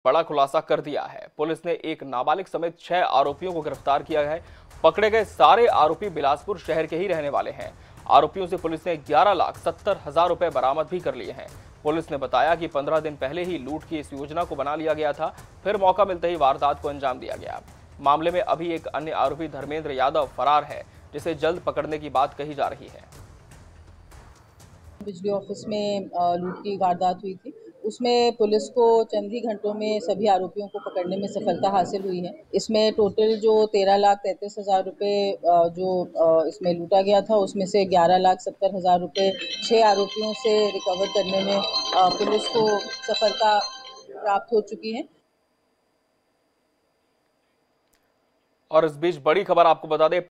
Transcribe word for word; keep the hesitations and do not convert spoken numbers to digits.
बड़ा खुलासा कर दिया है। पुलिस ने एक नाबालिग समेत छह आरोपियों को गिरफ्तार किया है। पकड़े गए सारे आरोपी बिलासपुर शहर के ही रहने वाले हैं। आरोपियों से पुलिस ने ग्यारह लाख सत्तर हजार रुपए बरामद भी कर लिए हैं। पुलिस ने बताया कि पंद्रह दिन पहले ही लूट की इस योजना को बना लिया गया था, फिर मौका मिलते ही वारदात को अंजाम दिया गया। मामले में अभी एक अन्य आरोपी धर्मेंद्र यादव फरार है, जिसे जल्द पकड़ने की बात कही जा रही है। बिजली ऑफिस में लूट की वारदात हुई थी, उसमें पुलिस को चंद ही घंटों में सभी आरोपियों को पकड़ने में सफलता हासिल हुई है। इसमें टोटल जो तेरह लाख तैंतीस हजार रुपये जो इसमें लूटा गया था, उसमें से ग्यारह लाख सत्तर हजार रुपये छह आरोपियों से रिकवर करने में पुलिस को सफलता प्राप्त हो चुकी है। और इस बीच बड़ी खबर आपको बता दें,